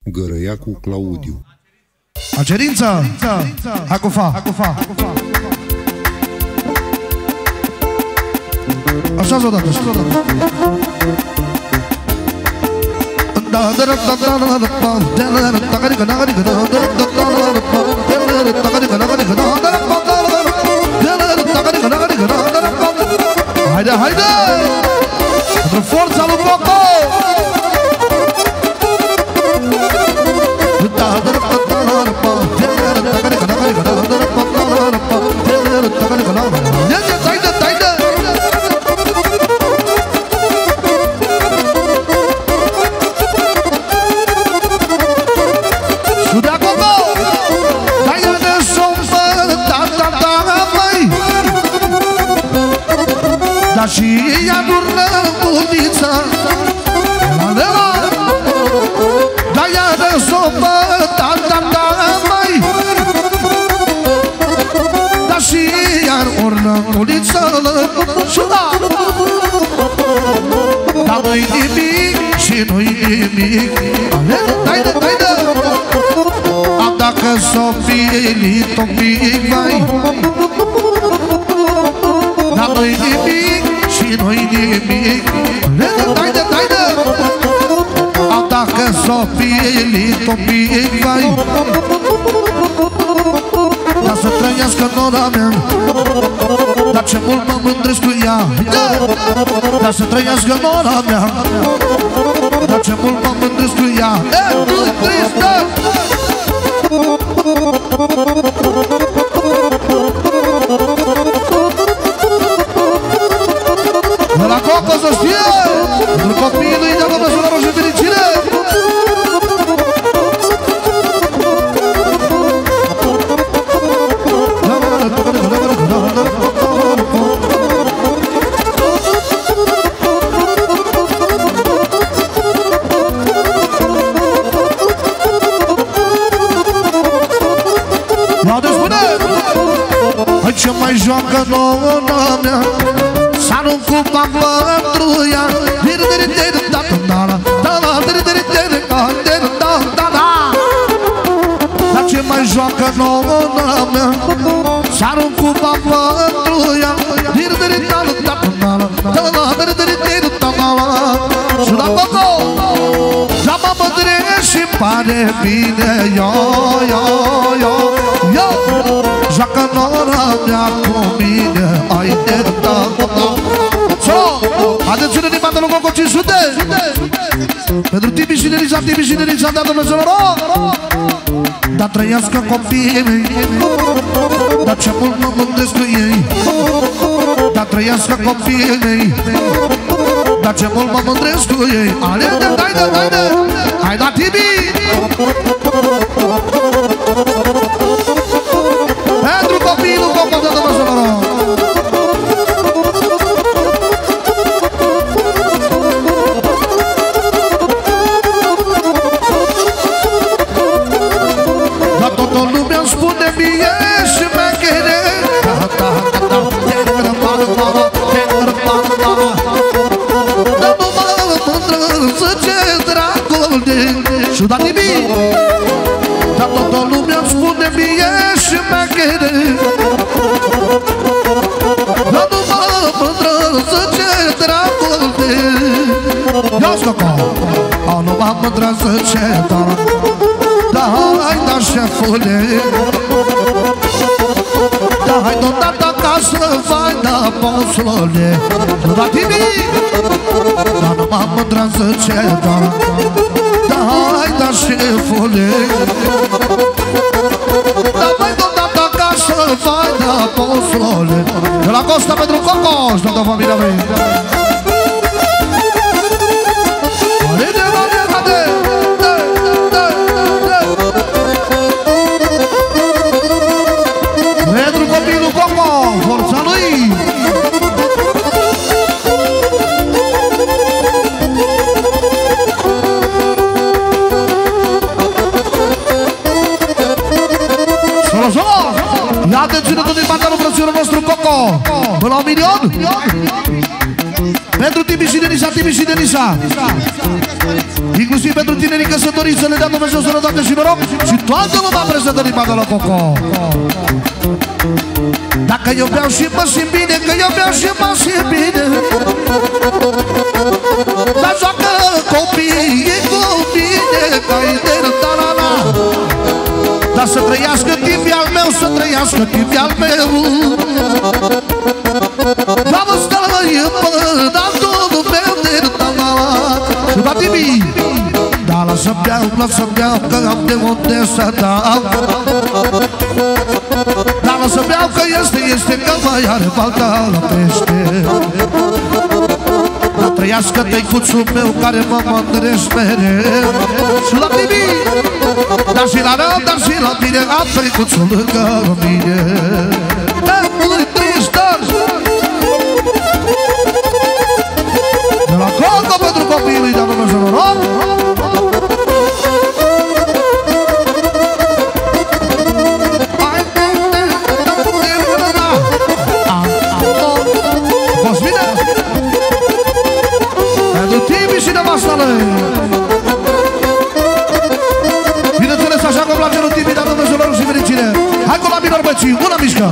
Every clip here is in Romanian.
Gărăiacu Claudiu. Acerință! Hai cu fa! Așa-ți odată, așa-ți odată. Haide, haide! Pentru forța lui Coco! Dar și ea dură budița, dar ea de sopă, mai. Dar și ea urlă budița, dar nu-i nimic și nu-i nimic. Haide, haide! Am dacă s-o filit un pic, vai. Dar nu-i nimic și nu-i nimic. Haide, haide! Am dacă s-o filit un pic, vai. Dar să trăiască nora mea, dar ce mult mă mândresc cu ea. Dar să trăiască nora mea, dar ce mult mă mândresc cu ea. Nu-i tristă! De la Coco să știe, pentru copiii lui de acolo să și fericire. Hai ce mai joacă nona mea, s-arunc cu pavătruia. Dar ce mai joacă nona mea, s-arunc cu pavătruia. Și la Coco, la mă mândrești și pare bine. Joacă nora mea cu mine. Ai de atențiune din partea lui Coco 500 pentru Tibi și Nerița, de Dumnezeu noroc. Dar trăiască copiii mei, dar ce mult mă mândresc cu ei. Dar trăiască copiii mei, dar ce mult mă mândresc cu ei. Haide! Hai da Tibi! Pentru copiii lui Coco de Dumnezeu noroc. Spune mie și mechere, dă-mă mândră să ce dragul de și da nimic. Dar toată lumea spune mie și mechere, dă-mă mândră să ce dragul de. Ia-ți Coco, o numai mândră să ce dragul. Hai da șefule, da hai tot acasă, vai da poslole. Da Tibi, da numai mândră să ce da. Da hai da șefule, da hai tot acasă, vai da poslole. De la Costa pentru Coco și toată familia mea. Forța lui! Solo! Ia atențiune tot din partea lui frățiorul nostru Coco! Până la 1 milion! Pentru Tibi și Denisa, Tibi și Denisa. Inclusiv pentru tinerii căsătoriți, să le dea Dumnezeu sănătate și noroc. Și toată lumea prezentă din Bada la Coco. Dacă eu beau și mă simt bine, că eu beau și mă simt bine. Dar joacă copiii cu mine, ca idee, ta-la-la. Dar să trăiască timpii al meu, să trăiască timpii al meu. Dar mă stai pădatul meu de ta-la-la. Și da, Tibi, dar lasă-mi beau, că am de unde să dau. Dar lasă-mi beau, că este, că mai are balta la pește. Dar trăiască tăicuțul meu, care mă mândresc mereu. Și la Tibi, dar și la rău, dar și la bine, am tăicuțul lângă mine. Nu-i trist, de la Coco pentru copiii lui, de-a Dumnezeu noroc. Poți bine? Pentru Tibi și nevasta lui. Bineînțeles, așa cum place lui Tibi, de-a Dumnezeu noroc și fericire. Hai cu la minor, băcii, una mișcă.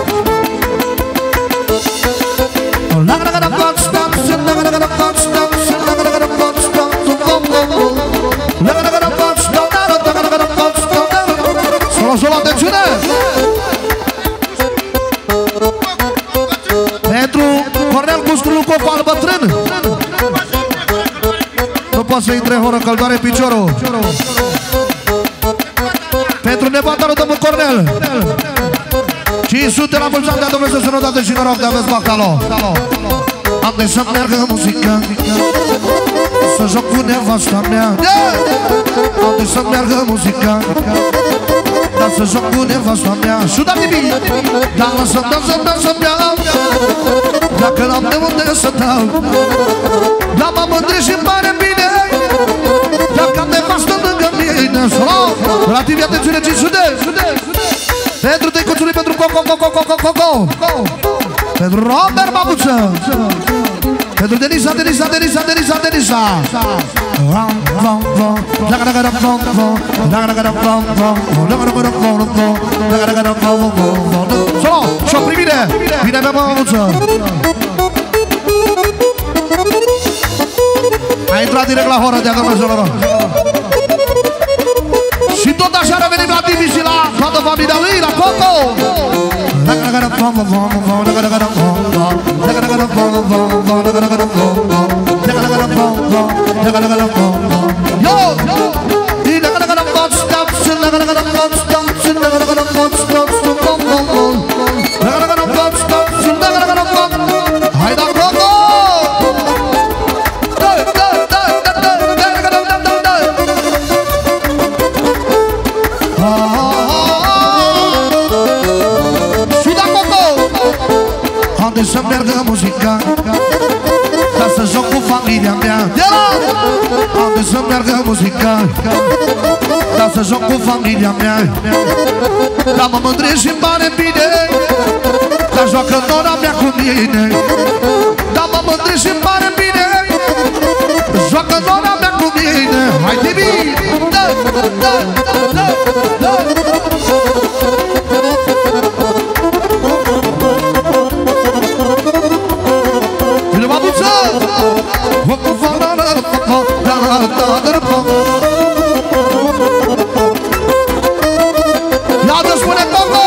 Solo, atențiune! Pentru Cornel Cuscu Lucov al bătrân. Nu poate să intre horă, că-l doare piciorul. Pentru nevata lui domnul Cornel. 500 la mulți ani, de-a Dumnezeu sănătate și noroc, de aveți bacalo. Am de să meargă muzica, să joc cu nevasta mea. Am de să meargă muzica, dar să joc cu nevasta mea. Și da, Tibi, dar să-mi iau, dacă n-am de unde să dau. Dar mă mândresc și-mi pare bine, dacă am nevastă lângă mine. La Tibi, atențiune, 500. Pentru tăicuțului, pentru Coco. Pentru Robert Babuță. Pentru Denisa. Solo, și-o primire. Vine pe Babuță. A intrat direct la horă, de-a Dumnezeu noroc. Și tot așa revenim la Tibi și la toată familia lui, la Coco. Hai da Coco! Unde să meargă muzica, ca să joc cu familia mea. Unde să meargă muzica, ca să joc cu familia mea. Dar mă mândresc și-mi pare bine, dar joacă nora mea cu mine. Dar mă mândresc și-mi pare bine, joacă nora mea cu mine. Hai, Tibi! Iată spune Coco,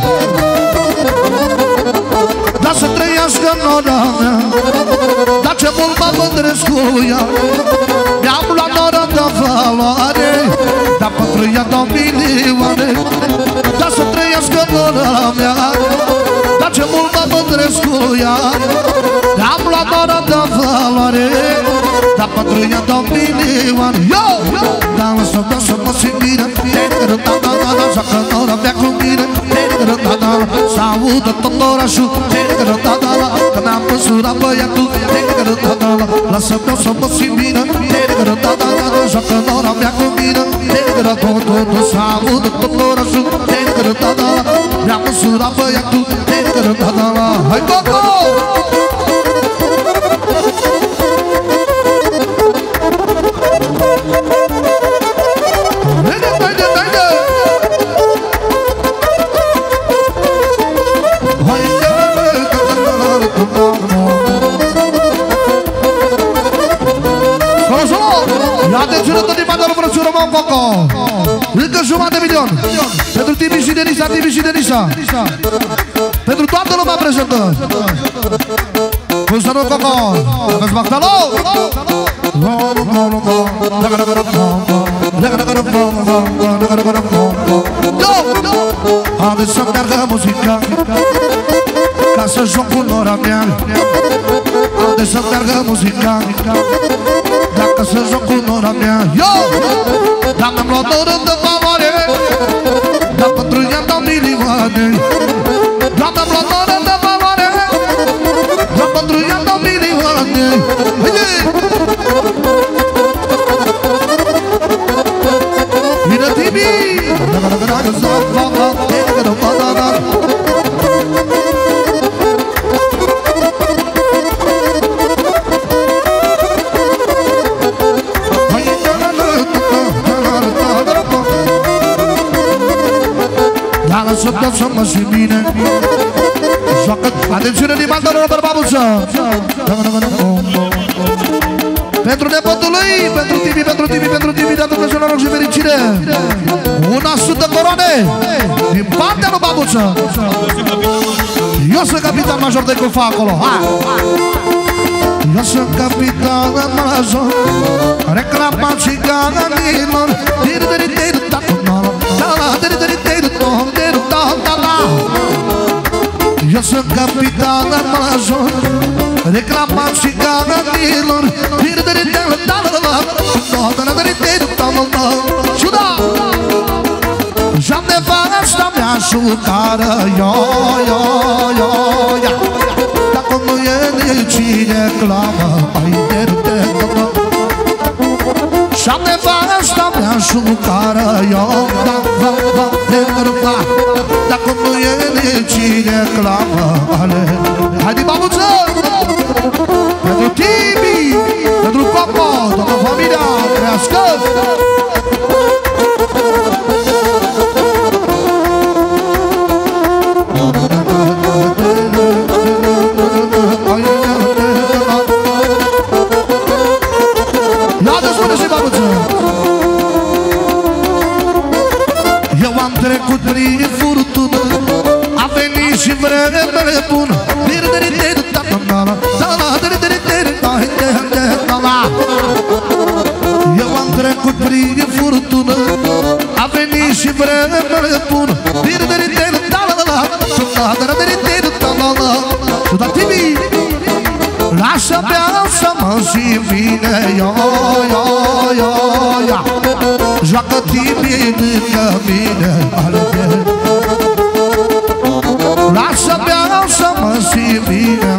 dar să trăiască nora mea, dar ce mult mă mândresc cu ea. Mi-am luat nora de valoare, dar pentru ea dau milioane. Dar să trăiască nora mea, dar ce mult mă mândresc cu ea. Mi-am luat nora de valoare, dar pentru ea dau milioane. Dar să mă simt bine, joacă nora mea cu mine. Să audă tot orașul, că mi-am măsurat băiatul. Lasă-mi să mă simt bine, joacă nora mea cu mine. Să audă tot orașul, mi-am măsurat băiatul. Hai Coco! Coco Coco. Încă jumătate de milion. Pentru Tibi și Denisa, Tibi și Denisa. Pentru toată lumea prezentă. Până Coco. Aveți Mactalo? Haideți să meargă muzica ca să joc cu nora mea. Haideți să meargă muzica dacă să joc cu nora mea. Dar mi-am luat o rândă favoare, dar pentru ea dau milioane. Dar mi-am luat o rândă favoare, dar pentru ea dau milioane. Vine Tibi! Să dați mă și bine. Joacă, atențiune din bandă, Robert Babuță. Pentru nepotul lui, pentru Tibi, pentru Tibi, pentru Tibi, de-a Dumnezeu noroc și fericire. 100 coroane din partea lui Babuță. Eu sunt capitan major de cum fac acolo. Eu sunt capitan major, reclamat și ganilor. Eu sunt capitan major, reclamat și ganilor. Já me basta me ajudar, da como ele te reclama, já me basta me ajudar, da como ele te reclama. Hai de Babuță, pentru Tibi, pentru Coco, toată familia, crească. Trecut prin furtună, a venit și vremele bună. Eu am trecut prin furtună, a venit și vremele bună. Da Tibi, lasă-mi să mă și vine. Joacă Tibi lângă mine. Lasă-mi să mă și vine.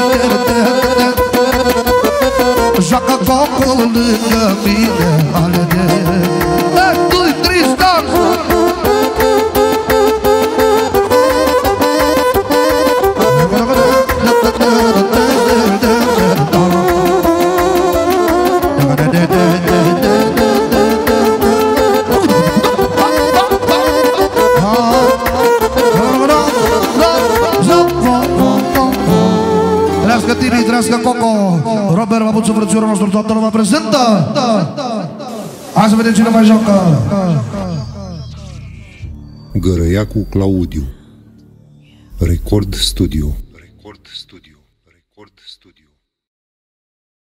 Joacă Coco lângă mine. 1, 2, 3, start! Tibi, trească Coco, Robert Babuță, frățiorul nostru, toată lumea prezentă. Hai să vedem cine mai joacă. Gărăiacu Claudiu, Record Studio. Record Studio. Record Studio.